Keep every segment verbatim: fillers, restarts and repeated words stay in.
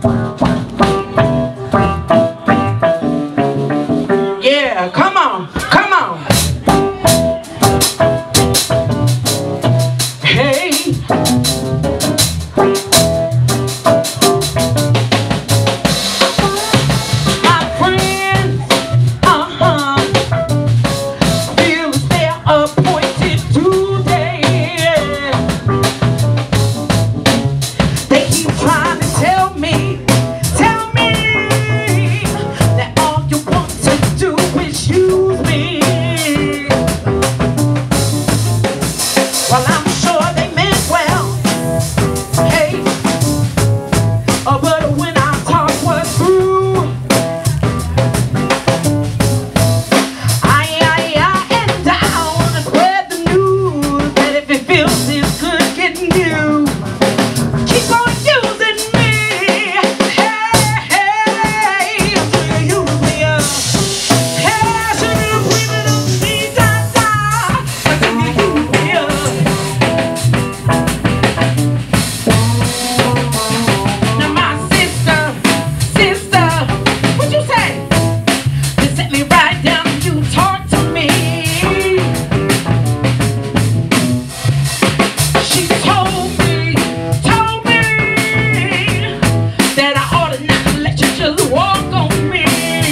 Yeah, come on, come on. Hey. My friends, uh-huh, feel they're appointed today. They keep trying to tell me, tell me that all you want to do is use me. Well, I'm sure they meant well. Hey, oh, but when I talk what's through, I, I, I, and I wanna spread the news that if it feels this good getting you, keep on using me. Hey, hey, until you use me up. Hey, should you bring it up, me, da, da, until you use me up. Now my sister, sister, what you say? You set me right down and you talk to me. She told me, told me that I ought to not let you just walk on me.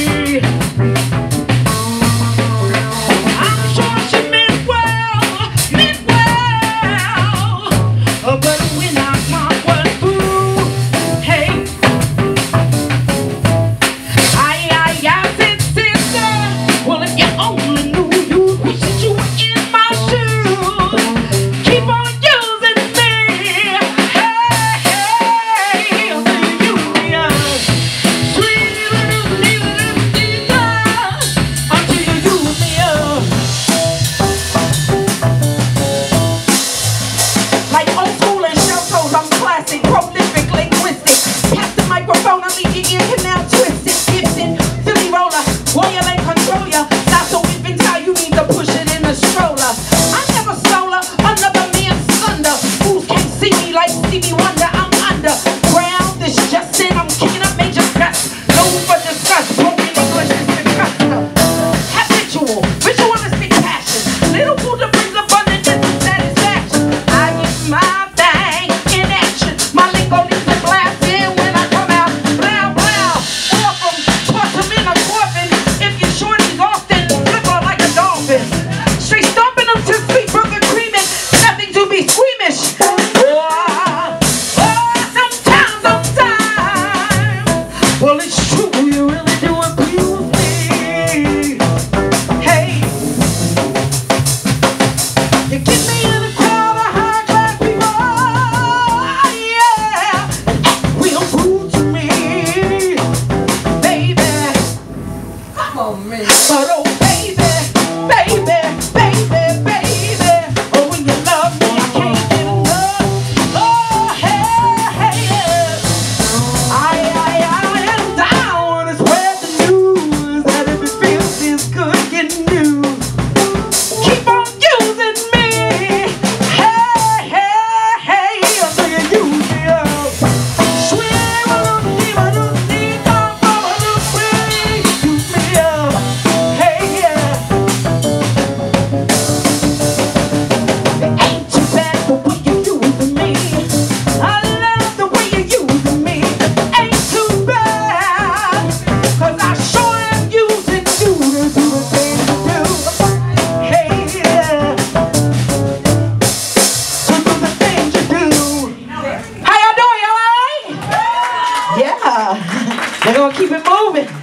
I'm sure she meant well, meant well, uh, but when I talk what's through, hey, I, I, I said, sister, well, if you only knew you wish that you were in my shoes. Keep on using me. Hey, hey, until you use me up. Sweet little, little, little Jesus, until you use me up. Like old school and shelters, I'm classic, prolific, linguistic. Pass the microphone, I leave your ear canal twisted, gifted. Philly roller, warrior ain't control ya. Not so infantile, you need to push it in a stroller. I never solar, another man's thunder. Fools can't see me like Stevie Wonder, I'm underground. This just in, I'm kicking up major cuts. No for disgust, broken English is disgusting. Habitual, ritualistic passion. Little food that brings abundance and satisfaction. I get my thing in action. My lingo leaves a blast in when I come out. Blow, blow, off 'em, toss 'em in a coffin. If you're short and often, flip her like a dolphin. Straight stomping them to sleep, brother creaming. Nothing to be squeamish. Oh, oh, sometimes, sometimes. Well, it's true, you really do abuse me. Hey, you get me in a crowd of high-class people, yeah, real rude to me, baby. Come on, man. But oh, baby, baby, baby, baby, oh, when you love me, I can't get enough. Oh, hey, hey, yeah. I, I, I, and I wanna spread the news that if it feels this good getting you, keep on using me. Hey, hey, hey, until you use me up. Swing a little deeper, little deeper, a little swing, use me up. Hey, yeah. It ain't too bad the way you using me. I love the way you using me. Ain't too bad, 'cause I sure am using you to do the things you do. Hey, yeah, to do the things you do. How y'all doing? Y'all alright? Yeah, we're gonna keep it moving.